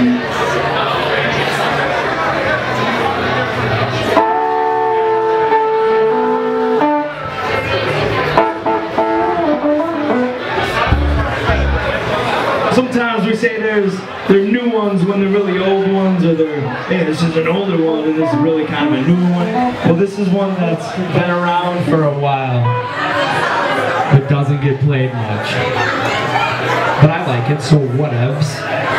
Sometimes we say they're new ones when they're really old ones, or hey, this is an older one and this is really kind of a new one. Well, this is one that's been around for a while, but doesn't get played much. But I like it, so whatevs.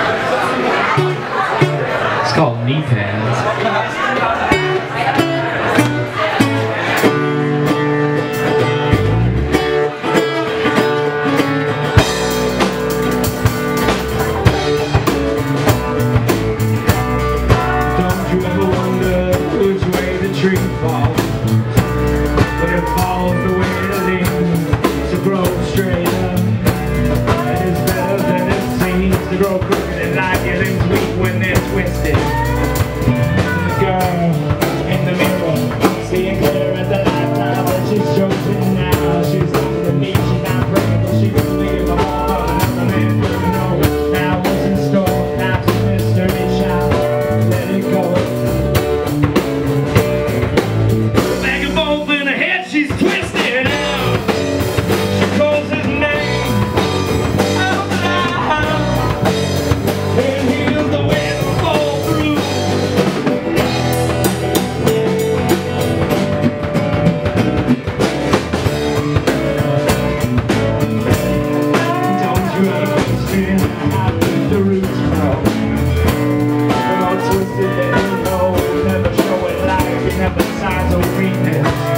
It's called Knee Pads. Tree falls, but it falls the way it leans to grow straight up. And it's better than it seems to grow crooked and like getting weak when they're twisted. The girl in the mirror, seeing clear as the lifetime that she's chosen now. She's looking at me, she's not praying, but she can leave them all. Another man doesn't know now what's in store. Now to mystery shop, let it go. She's twisted out. She calls his name out loud, and hears the wind fall through. Don't you understand how the roots grow? They're all twisted and low, never showing life, never signs of weakness.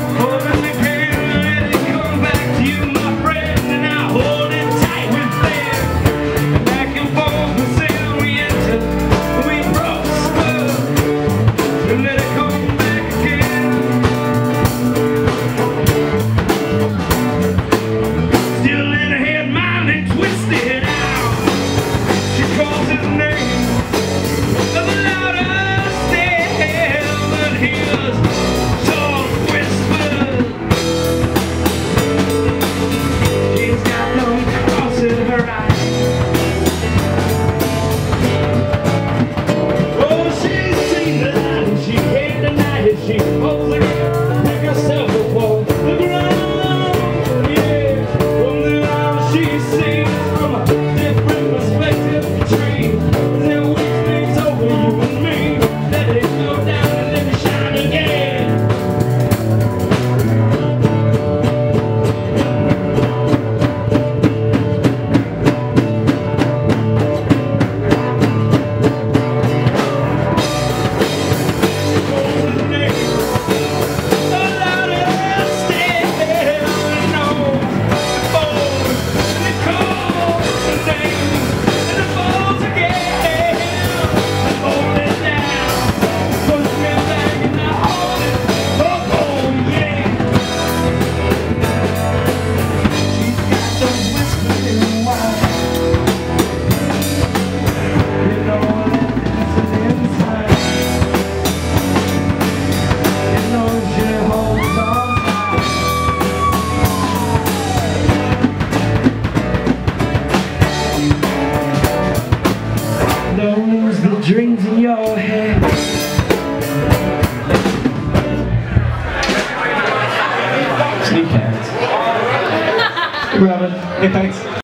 Those the dreams in your head. Knee Pads. Robin, hey, thanks.